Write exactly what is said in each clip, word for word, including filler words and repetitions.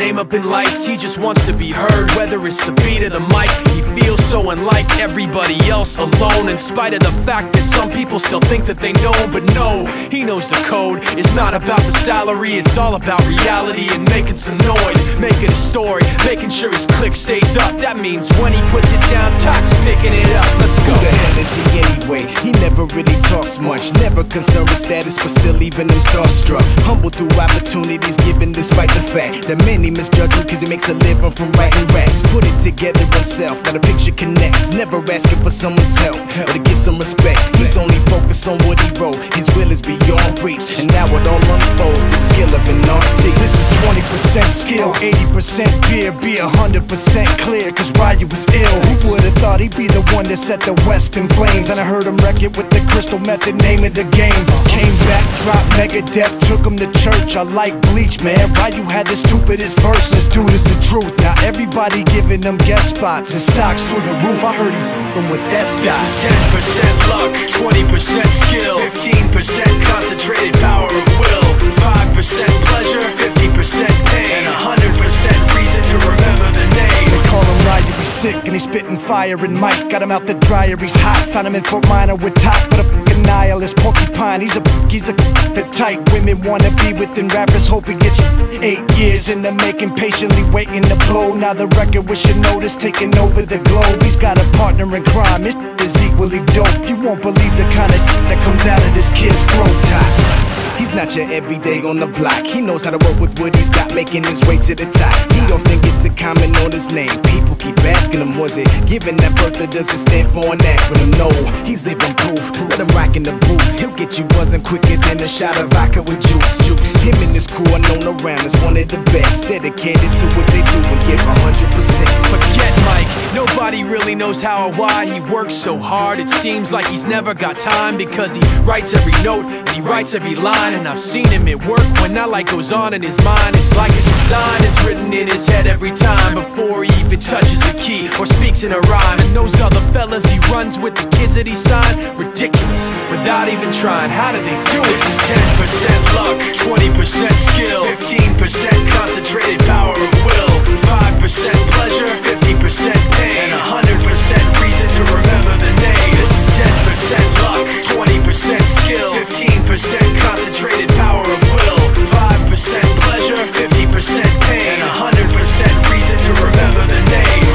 name up in lights. He just wants to be heard, whether it's the beat or the mic. He feels so unlike everybody else, alone, in spite of the fact that some people still think that they know. But no, he knows the code. It's not about the salary, it's all about reality and making some noise, making a story, making sure his click stays up. That means when he puts it down, Tox picking it up. Let's go. Who the hell is he anyway? He never really talks much, never concerned with status, but still even him starstruck. Humble through opportunities given despite the fact that many misjudge him cause he makes a living from writing raps. Put it together himself, now the picture connects. Never asking for someone's help or to get some respect. He's only focused on what he wrote. His will is beyond reach, and now it all unfolds, the skill of an artist. This is twenty percent skill, eighty percent fear. Be a hundred percent clear, cause Ryu was ill. Who would've thought he'd be the one that set the West in flames? And I heard him wreck it with the Crystal Method, name of the game. Came back, dropped Megadeth, took him to church. I like Bleach, man. Ryu had the stupidest verse. This dude is the truth. Now everybody giving them guest spots and stocks through the roof. I heard he f***ing with that stock. This is ten percent luck, twenty percent skill, fifteen percent concentrated power of will, five percent pleasure, fifty percent pain, and one hundred percent reason to remember the name. They call him Ryu, he's sick and he's spitting fire. And Mike got him out the dryer, he's hot. Found him in Fort Minor with top, but a f***ing nihilist porcupine. He's a he's a the type women wanna be within. Rappers hope he gets eight years in the making, patiently waiting to blow. Now the record with your notice taking over the globe. He's got a partner in crime, his is equally dope. You won't believe the kind of that comes out of this kid's throat. He's not your everyday on the block. He knows how to work with what he's got, making his way to the top. He often gets a comment on his name. People keep asking him, was it given that birth or does it stand for an acronym? No, he's living proof. Let him rock in the booth. He'll get you buzzing quicker than a shot of vodka with juice. Juice. Him and his crew are known around as one of the best, dedicated to what they do and give a hundred percent. Forget Mike. Nobody really knows how or why he works so hard. It seems like he's never got time because he writes every note and he writes every line. And I've seen him at work when that light goes on in his mind. It's like a design is written in his head every time before he even touches a key or speaks in a rhyme. And those other fellas he runs with, the kids that he signed, ridiculous, without even trying. How do they do it? This is ten percent luck, twenty percent skill, fifteen percent concentrated power of will, five percent pleasure, fifty percent pain, and one hundred percent reason to remember the name. This is ten percent luck, twenty percent skill, fifteen percent concentrated power of will, five percent pleasure, fifty percent pain, and one hundred percent reason to remember the name.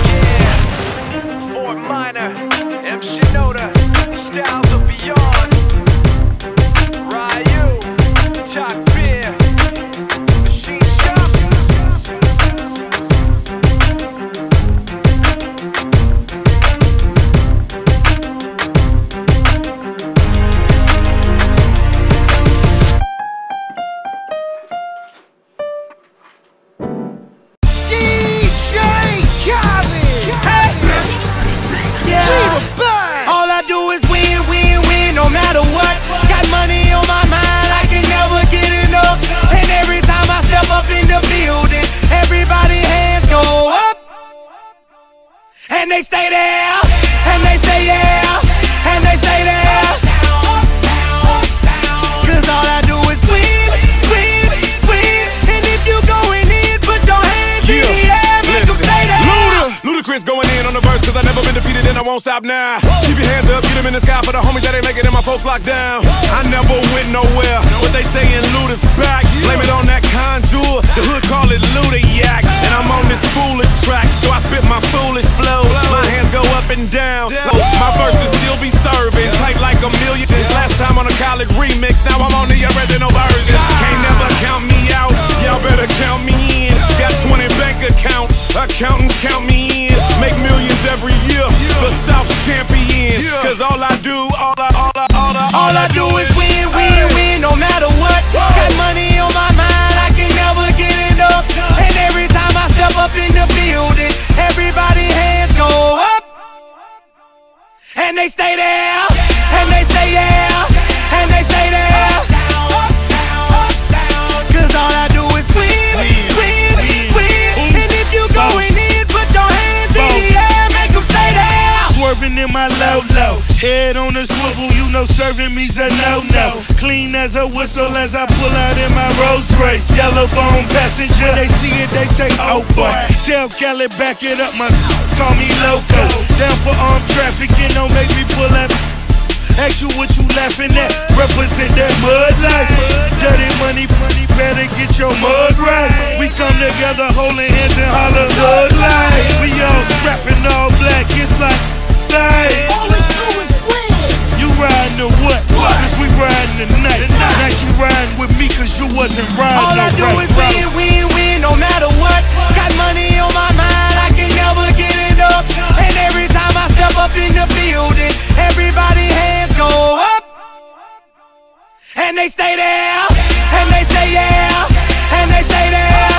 Yeah. Fort Minor, M. Shinoda, Styles of Beyond, Ryu, Talk Beer, Machine Shop. And they stay there, and they say yeah, and they say there. Cause all I do is win, win, win. And if you going in, put your hands in the air, make them stay there. Luda, Ludacris going in on the verse, cause I never been defeated and I won't stop now. Keep your hands up, get them in the sky for the homies that ain't making it and my folks locked down. I never went nowhere, but they saying Luda's back. Blame it on that contour, the hood call it Luda Yak. And I'm on this foolish track, so I spit my foolish flow. My hands go up and down, my verses still be serving, tight like a million. Last time on a college remix, now I'm on the original version. Can't never count me out, y'all better count me in. Got twenty bank accounts, accountants count me in. Make millions every year, the South's champion. Cause all I do, all I, all I, all I, all I do is win, win, win, no matter what. Got money on my mind, I can never get enough. And every time I step up in the building, everybody hands go up. And they stay there, and they say yeah, and they stay there. Cause all I do is win, win, win. And if you going in, put your hands in the air, make them stay there. Swerving in my my low low. Head on the swivel, you know serving me's a no-no. Clean as a whistle as I pull out in my Rolls Royce. Yellow bone passenger, they see it, they say, oh boy. Tell Kelly, back it up, my call me loco. Down for armed trafficking, don't make me pull that. Ask you what you laughing at, represent that mud life. Dirty money, money, better get your mud right. We come together holding hands and holler hood life. We all strapping all black, it's like life. All we do is win. You riding the what? Cause we riding the night. Now she riding with me cause you wasn't riding. All I do is win, win, win, no matter what. Got money on my mind, I can never get it up. And every time I step up in the building, everybody hands go up. And they stay there, and they say yeah, and they stay there.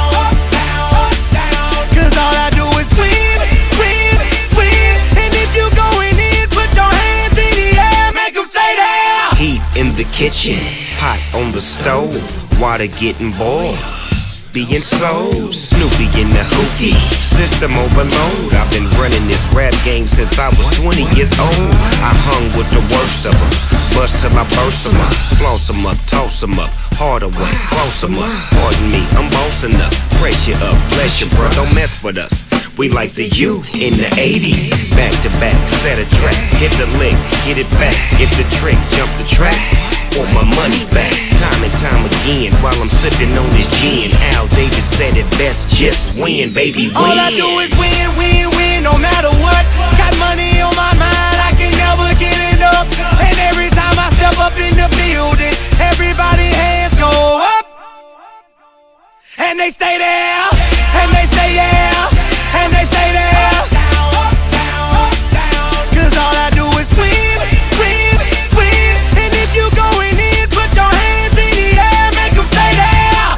Cause all I do is win, win, win. And if you going in, put your hands in the air, make them stay there. Heat in the kitchen, pot on the stove, water getting boiled. Being sold, Snoopy in the hookie, system overload. I've been running this rap game since I was twenty years old. I hung with the worst of them, bust till I burst them up, floss them up, toss them up, harder way, close them up. Pardon me, I'm bossing up, brace you up, bless you bro, don't mess with us. We like the U in the eighties, back to back, set a track, hit the lick, get it back, get the trick, jump the track. Want my money back, time and time again, while I'm sipping on this gin. Al Davis said it best, just win, baby, win. All I do is win, win, win, no matter what. Got money on my mind, I can never get it up. And every time I step up in the building, everybody hands go up. And they stay there, and they say yeah, and they stay there. Cause all I do is win, win, win. And if you going in, put your hands in the air, make them stay there.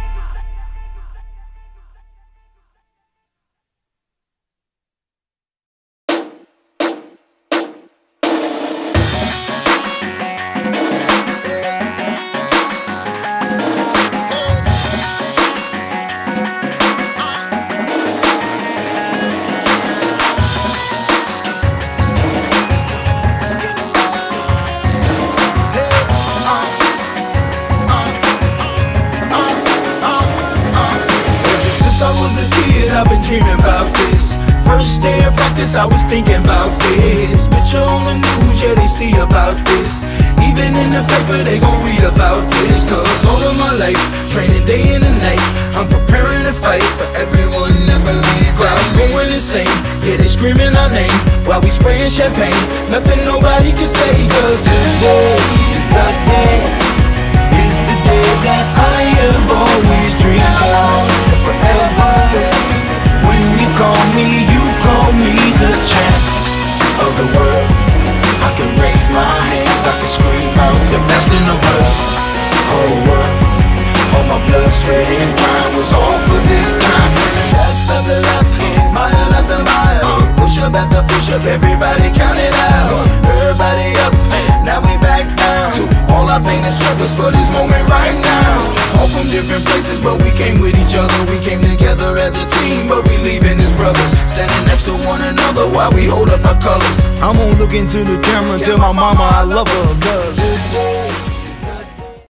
I've been dreaming about this. First day of practice, I was thinking about this. Picture on the news, yeah, they see about this. Even in the paper, they gon' read about this. Cause all of my life, training day and the night, I'm preparing to fight for everyone that believe. Crowds going insane, yeah, they screaming our name while we spraying champagne. Nothing nobody can say. Cause today is the day, is the day that I have always dreamed of forever. When you call me, you call me the champ of the world. I can raise my hands, I can scream out the best in the world. Whole world, all my blood, sweat and grind was all for this time. Lap after lap, mile after mile, push up after push up, everybody count it out. Everybody up, now we back down. All our pain and sweat was for this moment right now. All from different places, but we came with each other. We came together as a team, but we leaving as brothers. Standing next to one another while we hold up our colors. I'm gonna look into the camera and tell my mama I love her, cause